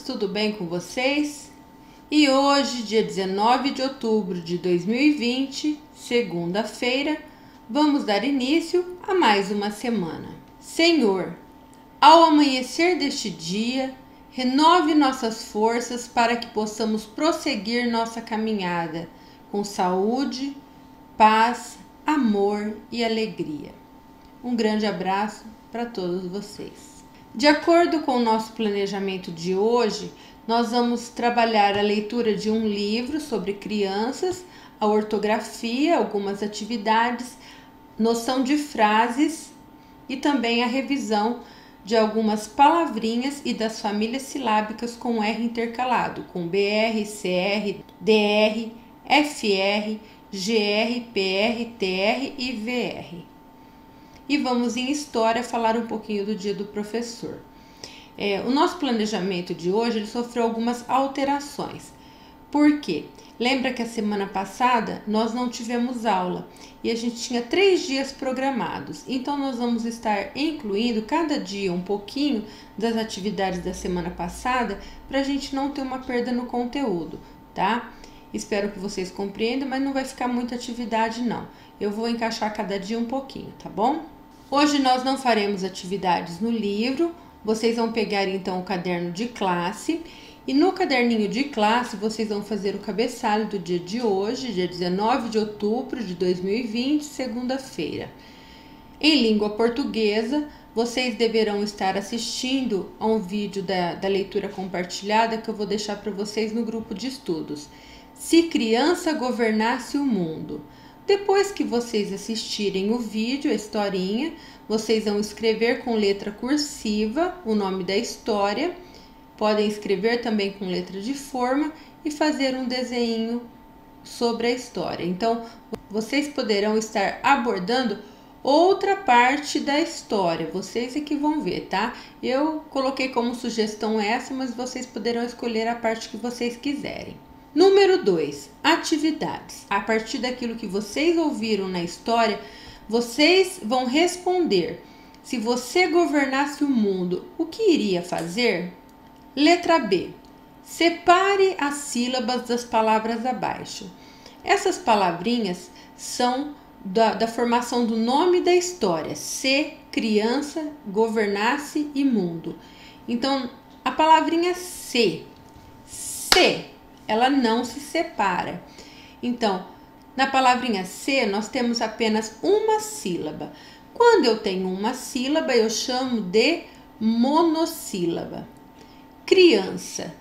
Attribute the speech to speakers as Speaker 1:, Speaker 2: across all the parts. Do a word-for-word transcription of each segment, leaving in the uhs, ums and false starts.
Speaker 1: tudo bem com vocês? E hoje, dia dezenove de outubro de dois mil e vinte, segunda-feira, vamos dar início a mais uma semana. Senhor, ao amanhecer deste dia, renove nossas forças para que possamos prosseguir nossa caminhada com saúde, paz, amor e alegria. Um grande abraço para todos vocês. De acordo com o nosso planejamento de hoje, nós vamos trabalhar a leitura de um livro sobre crianças, a ortografia, algumas atividades, noção de frases e também a revisão de algumas palavrinhas e das famílias silábicas com R intercalado, com B R, C R, D R, F R, G R, P R, T R e V R. E vamos em história falar um pouquinho do dia do professor. É, o nosso planejamento de hoje ele sofreu algumas alterações. Por quê? Lembra que a semana passada nós não tivemos aula e a gente tinha três dias programados. Então nós vamos estar incluindo cada dia um pouquinho das atividades da semana passada para a gente não ter uma perda no conteúdo, tá? Espero que vocês compreendam, mas não vai ficar muita atividade não. Eu vou encaixar cada dia um pouquinho, tá bom? Hoje nós não faremos atividades no livro, vocês vão pegar então o caderno de classe e no caderninho de classe vocês vão fazer o cabeçalho do dia de hoje, dia dezenove de outubro de dois mil e vinte, segunda-feira. Em língua portuguesa, vocês deverão estar assistindo a um vídeo da, da leitura compartilhada que eu vou deixar para vocês no grupo de estudos. Se criança governasse o mundo. Depois que vocês assistirem o vídeo, a historinha, vocês vão escrever com letra cursiva o nome da história, podem escrever também com letra de forma e fazer um desenho sobre a história. Então, vocês poderão estar abordando outra parte da história, vocês é que vão ver, tá? Eu coloquei como sugestão essa, mas vocês poderão escolher a parte que vocês quiserem. Número dois, atividades. A partir daquilo que vocês ouviram na história, vocês vão responder. Se você governasse o mundo, o que iria fazer? Letra B. Separe as sílabas das palavras abaixo. Essas palavrinhas são da, da formação do nome da história. Se, criança, governasse e mundo. Então, a palavrinha se. Se. Ela não se separa. Então, na palavrinha se, nós temos apenas uma sílaba. Quando eu tenho uma sílaba, eu chamo de monossílaba. Criança,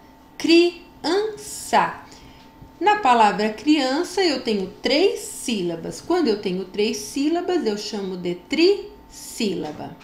Speaker 1: criança. Na palavra criança, eu tenho três sílabas. Quando eu tenho três sílabas, eu chamo de trissílaba.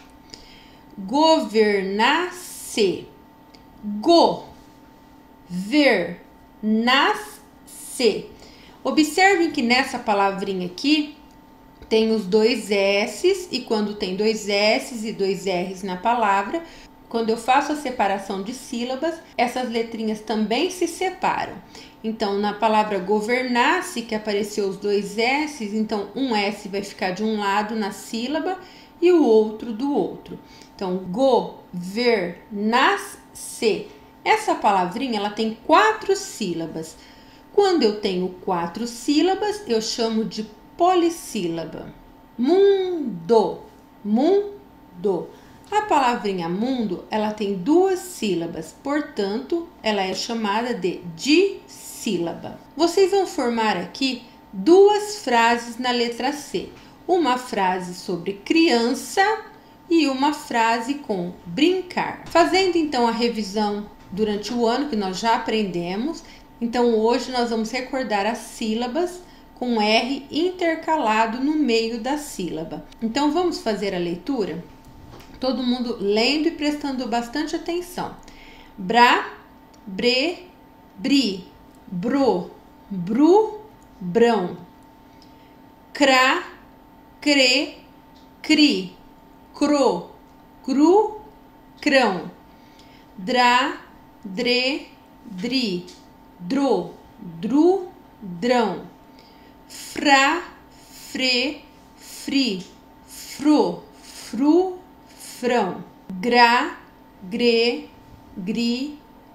Speaker 1: Governar-se. Go, ver, nasce. Observem que nessa palavrinha aqui tem os dois S's e quando tem dois S's e dois R's na palavra, quando eu faço a separação de sílabas, essas letrinhas também se separam. Então, na palavra governar-se, que apareceu os dois S's, então um S vai ficar de um lado na sílaba e o outro do outro. Então, go-ver-nas-se. Essa palavrinha ela tem quatro sílabas. Quando eu tenho quatro sílabas, eu chamo de polissílaba. Mundo, mundo. A palavrinha mundo, ela tem duas sílabas, portanto, ela é chamada de dissílaba. Vocês vão formar aqui duas frases na letra C. Uma frase sobre criança e uma frase com brincar. Fazendo então a revisão durante o ano que nós já aprendemos, então hoje nós vamos recordar as sílabas com R intercalado no meio da sílaba. Então vamos fazer a leitura? Todo mundo lendo e prestando bastante atenção. Bra, bre, bri, bro, bru, brão. Cra, cre, cri, cro, cru, crão. Dra, dre, dri, dro, dru, drão. Fra, fre, fri, fro, fru, frão. Gra, gre, gri,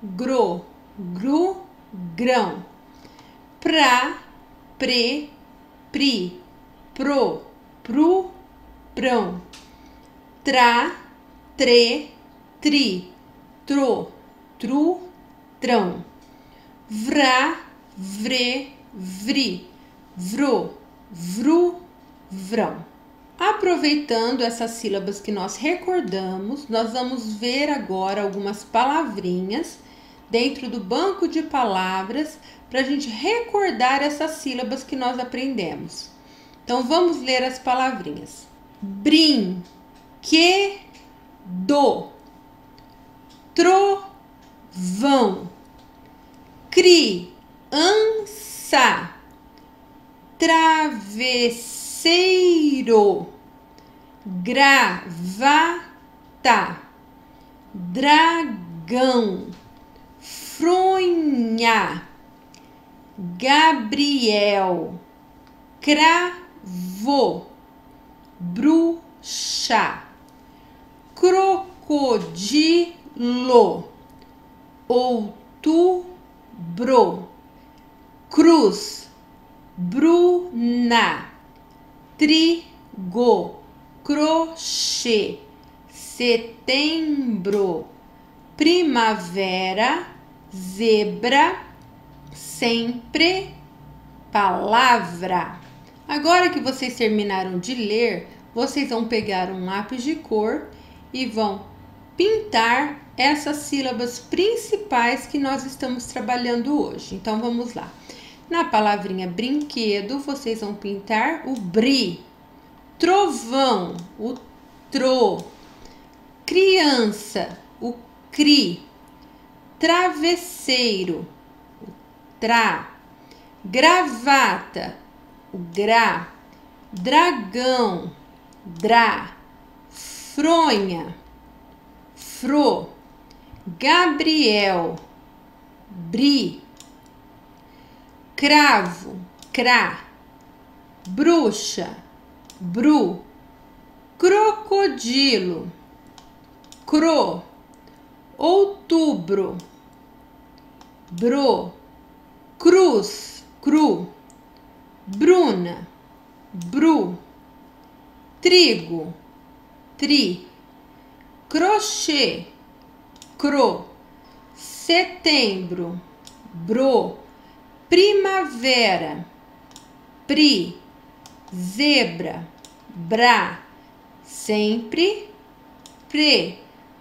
Speaker 1: gro, gru, grão. Pra, pre, pri, pro, pru, prão. Tra, tre, tri, tro, tru, trão. Vrá, vre, vri, vro, vru, vrão. Aproveitando essas sílabas que nós recordamos, nós vamos ver agora algumas palavrinhas dentro do banco de palavras para a gente recordar essas sílabas que nós aprendemos. Então, vamos ler as palavrinhas. Brinquedo, trovão, criança, travesseiro, gravata, dragão, fronha, Gabriel, cravo, bruxa, crocodilo, outubro, cruz, bruna, trigo, crochê, setembro, primavera, zebra, sempre, palavra. Agora que vocês terminaram de ler, vocês vão pegar um lápis de cor e vão pintar essas sílabas principais que nós estamos trabalhando hoje. Então, vamos lá. Na palavrinha brinquedo, vocês vão pintar o bri, trovão, o tro, criança, o cri, travesseiro, o tra, gravata, o gra, dragão, dra, fronha, fro, Gabriel, bri, cravo, cra, bruxa, bru, crocodilo, cro, outubro, bro, cruz, cru, bruna, bru, trigo, tri, crochê, cro, setembro, bro, primavera, pri, zebra, bra, sempre, pre,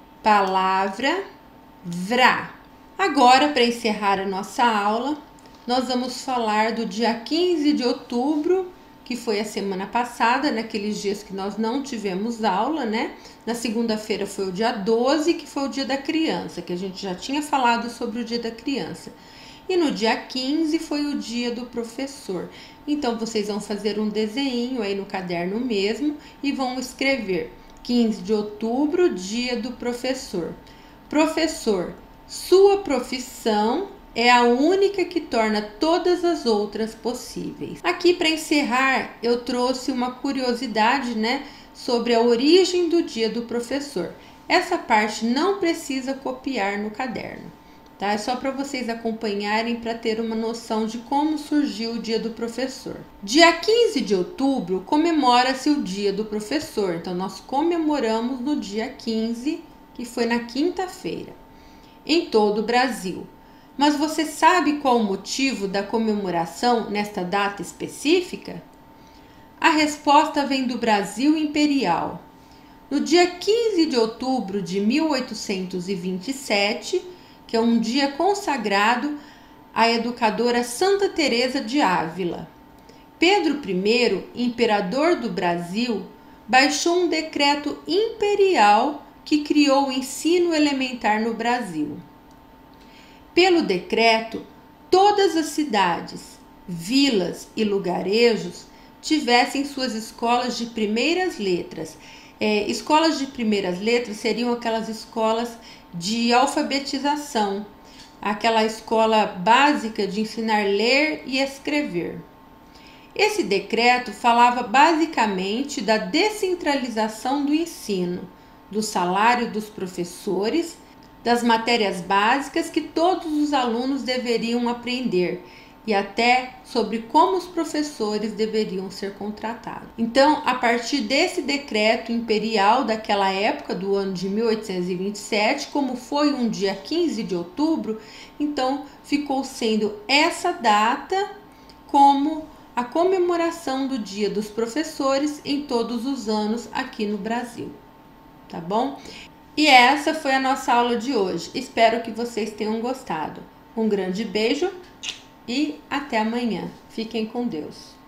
Speaker 1: palavra, vrá. Agora, para encerrar a nossa aula, nós vamos falar do dia quinze de outubro, que foi a semana passada, naqueles dias que nós não tivemos aula, né? Na segunda-feira foi o dia doze, que foi o dia da criança, que a gente já tinha falado sobre o dia da criança. E no dia quinze foi o dia do professor. Então, vocês vão fazer um desenho aí no caderno mesmo e vão escrever quinze de outubro, dia do professor. Professor, sua profissão é a única que torna todas as outras possíveis. Aqui, para encerrar, eu trouxe uma curiosidade, né, sobre a origem do dia do professor. Essa parte não precisa copiar no caderno, tá? É só para vocês acompanharem para ter uma noção de como surgiu o dia do professor. Dia quinze de outubro comemora-se o dia do professor. Então, nós comemoramos no dia quinze, que foi na quinta-feira, em todo o Brasil. Mas você sabe qual o motivo da comemoração nesta data específica? A resposta vem do Brasil imperial. No dia quinze de outubro de mil oitocentos e vinte e sete, que é um dia consagrado à educadora Santa Teresa de Ávila, Pedro I, imperador do Brasil, baixou um decreto imperial que criou o ensino elementar no Brasil. Pelo decreto, todas as cidades, vilas e lugarejos tivessem suas escolas de primeiras letras. É, escolas de primeiras letras seriam aquelas escolas de alfabetização, aquela escola básica de ensinar a ler e escrever. Esse decreto falava basicamente da descentralização do ensino, do salário dos professores, das matérias básicas que todos os alunos deveriam aprender e até sobre como os professores deveriam ser contratados. Então, a partir desse decreto imperial daquela época, do ano de mil oitocentos e vinte e sete, como foi um dia quinze de outubro, então ficou sendo essa data como a comemoração do Dia dos Professores em todos os anos aqui no Brasil, tá bom? E essa foi a nossa aula de hoje. Espero que vocês tenham gostado. Um grande beijo e até amanhã. Fiquem com Deus.